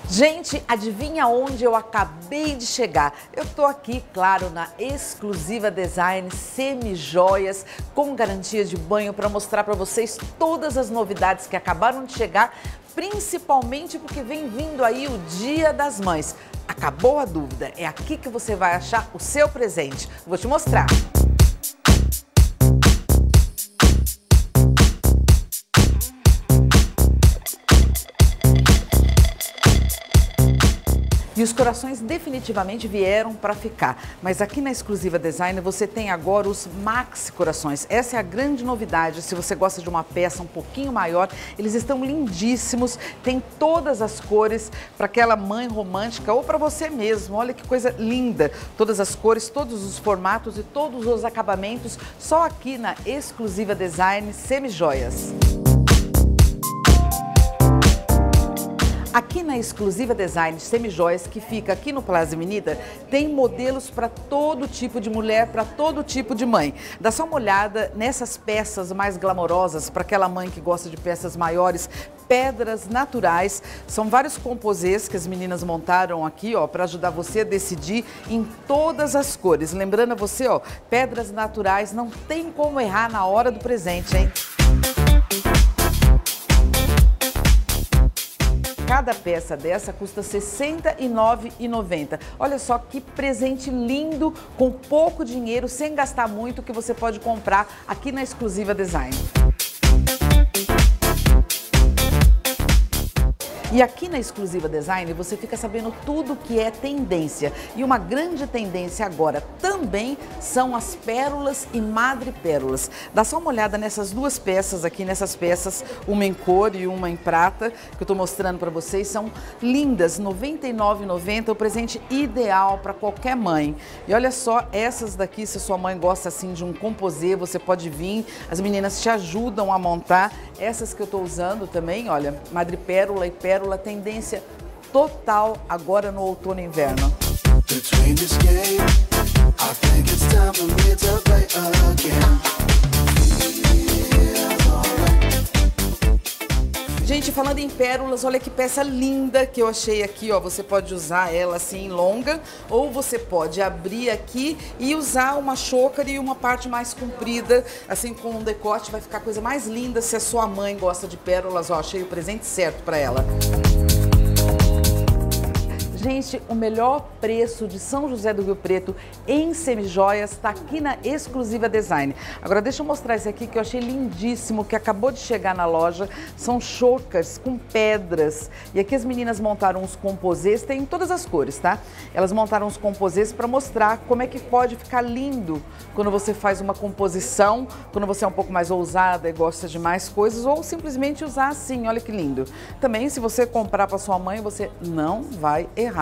Gente, adivinha onde eu acabei de chegar? Eu tô aqui, claro, na Exclusiva Design Semijoias, com garantia de banho, para mostrar para vocês todas as novidades que acabaram de chegar, principalmente porque vem vindo aí o Dia das Mães. Acabou a dúvida, é aqui que você vai achar o seu presente. Vou te mostrar. E os corações definitivamente vieram para ficar. Mas aqui na Exclusiva Design você tem agora os Maxi Corações. Essa é a grande novidade. Se você gosta de uma peça um pouquinho maior, eles estão lindíssimos. Tem todas as cores para aquela mãe romântica ou para você mesmo. Olha que coisa linda. Todas as cores, todos os formatos e todos os acabamentos só aqui na Exclusiva Design Semijoias. Aqui na Exclusiva Design Semijoias, que fica aqui no Plaza Avenida, tem modelos para todo tipo de mulher, para todo tipo de mãe. Dá só uma olhada nessas peças mais glamorosas, para aquela mãe que gosta de peças maiores, pedras naturais. São vários composês que as meninas montaram aqui, ó, para ajudar você a decidir em todas as cores. Lembrando a você, ó, pedras naturais, não tem como errar na hora do presente, hein? Cada peça dessa custa R$ 69,90. Olha só que presente lindo, com pouco dinheiro, sem gastar muito, que você pode comprar aqui na Exclusiva Design. E aqui na Exclusiva Design você fica sabendo tudo que é tendência. E uma grande tendência agora também são as pérolas e madrepérolas. Dá só uma olhada nessas duas peças aqui, nessas peças, uma em cor e uma em prata, que eu estou mostrando para vocês. São lindas, R$ 99,90, o presente ideal para qualquer mãe. E olha só, essas daqui, se a sua mãe gosta assim de um composê, você pode vir, as meninas te ajudam a montar. Essas que eu estou usando também, olha, madrepérola e pérola, tendência total agora no outono e inverno. Gente, falando em pérolas, olha que peça linda que eu achei aqui, ó. Você pode usar ela assim longa, ou você pode abrir aqui e usar uma choker e uma parte mais comprida, assim com um decote, vai ficar a coisa mais linda. Se a sua mãe gosta de pérolas, ó, achei o presente certo para ela. Gente, o melhor preço de São José do Rio Preto em semijoias está aqui na Exclusiva Design. Agora deixa eu mostrar esse aqui que eu achei lindíssimo, que acabou de chegar na loja. São chokers com pedras. E aqui as meninas montaram uns composês, tem em todas as cores, tá? Elas montaram uns composês para mostrar como é que pode ficar lindo quando você faz uma composição, quando você é um pouco mais ousada e gosta de mais coisas, ou simplesmente usar assim, olha que lindo. Também, se você comprar para sua mãe, você não vai errar.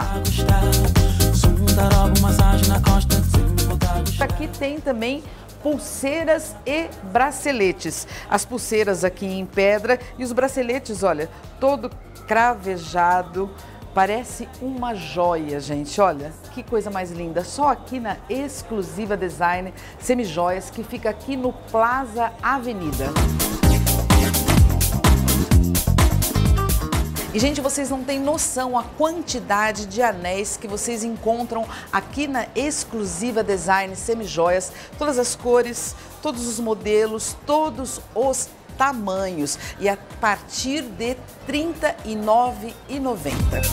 Aqui tem também pulseiras e braceletes. As pulseiras aqui em pedra e os braceletes, olha, todo cravejado. Parece uma joia, gente. Olha, que coisa mais linda. Só aqui na Exclusiva Design Semijoias, que fica aqui no Plaza Avenida. E, gente, vocês não têm noção a quantidade de anéis que vocês encontram aqui na Exclusiva Design Semijoias. Todas as cores, todos os modelos, todos os tamanhos. E a partir de R$ 39,90.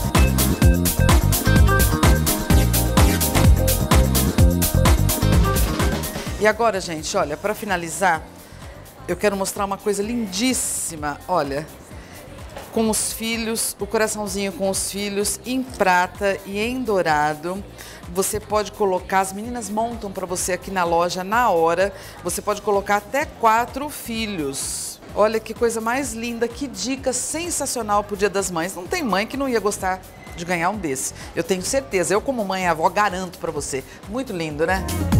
E agora, gente, olha, para finalizar, eu quero mostrar uma coisa lindíssima. Olha, com os filhos, o coraçãozinho com os filhos em prata e em dourado. Você pode colocar, as meninas montam para você aqui na loja na hora. Você pode colocar até 4 filhos. Olha que coisa mais linda, que dica sensacional pro Dia das Mães. Não tem mãe que não ia gostar de ganhar um desse. Eu tenho certeza, eu como mãe e avó garanto para você. Muito lindo, né?